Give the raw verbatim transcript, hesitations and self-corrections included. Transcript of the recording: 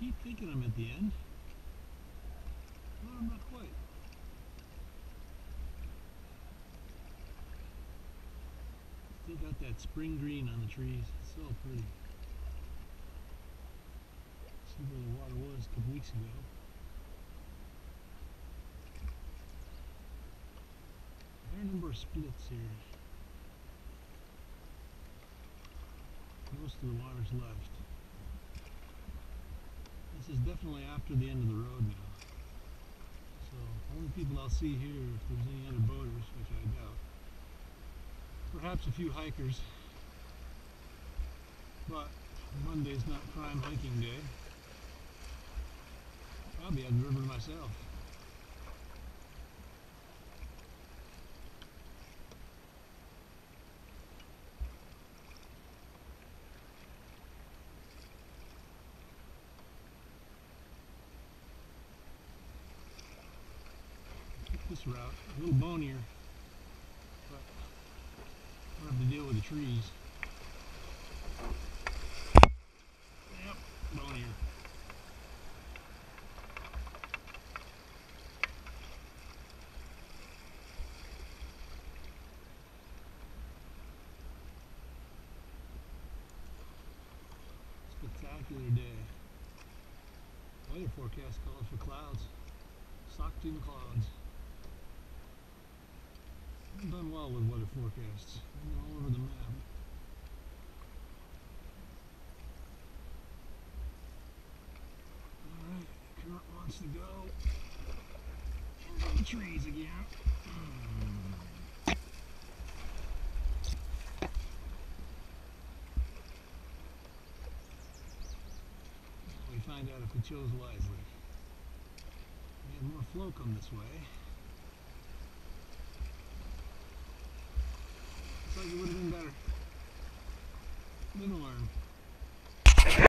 keep thinking I'm at the end, but I'm not quite. Still got that spring green on the trees. It's so pretty. See where the water was a couple weeks ago. There are a number of splits here. Most of the water's left. This is definitely after the end of the road now. So, only people I'll see here if there's any other boaters, which I doubt. Perhaps a few hikers. But Monday's not prime hiking day. Probably have the river to myself. This route, a little bonier, but I don't have to deal with the trees. Yep, bonier. Spectacular day. Weather forecast calls for clouds. Socked in clouds. I've done well with weather forecasts. They're all over the map. Alright, the current wants to go into the trees again. We find out if we chose wisely. We have more flow come this way.